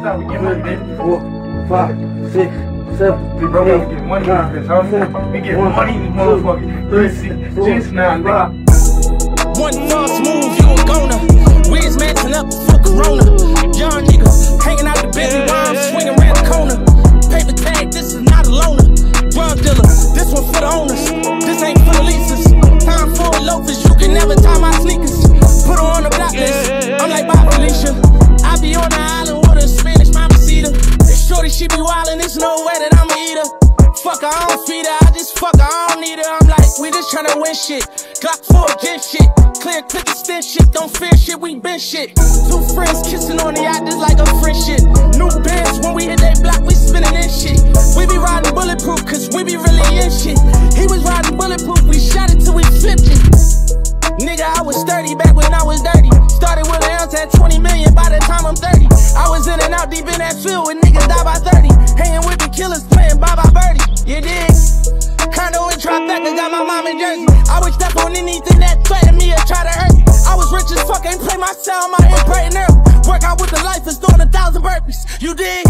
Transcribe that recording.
stop. We get money, baby. 4, 5, 6, 7, We broke up, we get money in this bitch, homie. We get money in this motherfucker. 3, 6, 9, nigga. One false move, you a goner. Wiz matching up for Corona. Young nigga, hanging out the busy while I'm swinging around the corner. Paper tag, this is not a loaner. Drug dealer, this one for the owners. This ain't for the leases. Time for a loafers, you can never tie my sneakers. Put her on the block list, I'm like Bob Felicia. I be on the island with a Spanish mamacita. Shorty, she be wildin', there's no way that I'ma eat her. Fuck her, I don't feed her, I just fuck her, I don't need her. I'm like, we just tryna win shit. Glock 4 again shit. Clear, quick, extend shit. Don't fear shit, we been shit. Two friends kissing on the yacht just like a friendship. New bands, when we hit they block, we spinning in shit. We be riding bulletproof, cause we be really in shit. He was riding bulletproof, we shot it till we flipped it. Nigga, I was 30 back when I was dirty. Started with an ounce at 20 million by the time I'm 30. I was in and out deep in that field when niggas die by 30. Hanging with the killers playing bye-bye birdie. You dig? Condo and Trifecta, got my mom in Jersey. I would step on anything that threatened me or try to hurt me. I was rich as fuck, ain't play my sound, my head praying early. Work out with the life is doing 1,000 burpees. You dig?